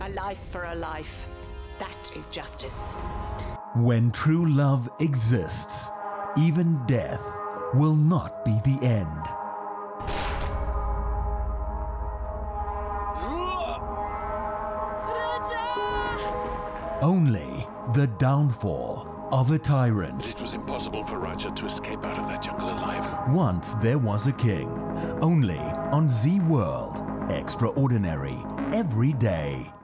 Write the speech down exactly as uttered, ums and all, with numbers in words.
A life for a life. That is justice. When true love exists, even death will not be the end. Only the downfall of a tyrant. It was impossible for Raja to escape out of that jungle alive. Once there was a king. Only on Zee World. Extraordinary every day.